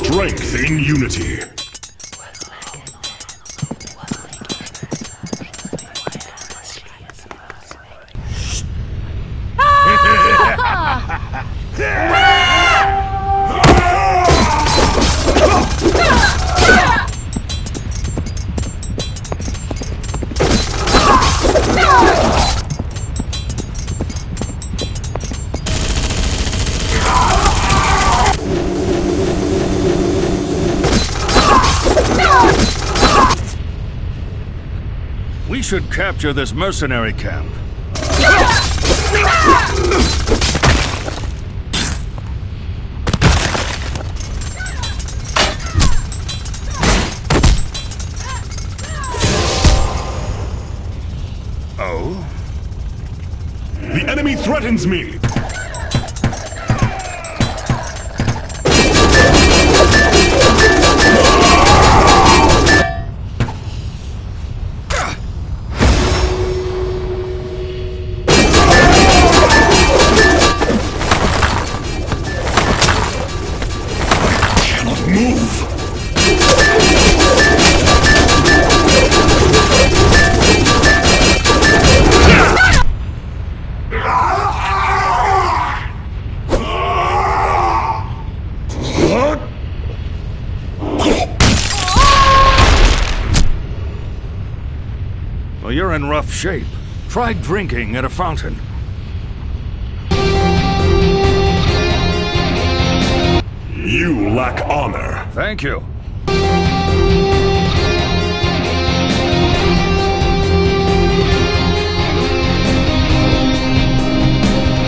Strength in unity. We should capture this mercenary camp. Oh? The enemy threatens me! Move! Well, you're in rough shape. Try drinking at a fountain. You lack honor. Thank you.